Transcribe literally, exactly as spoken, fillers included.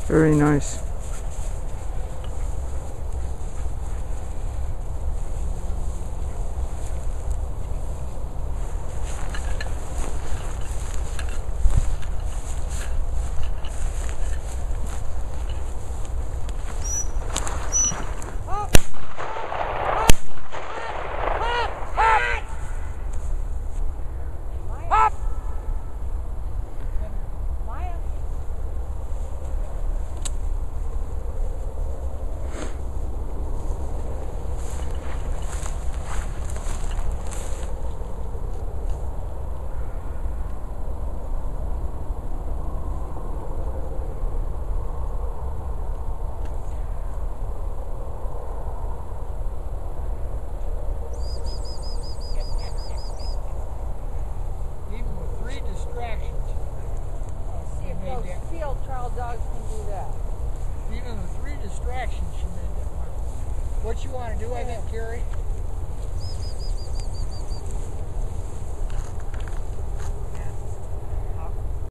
Very nice. Field trial dogs can do that. Even with three distractions, she made that one. What you want to do, I think, Carrie?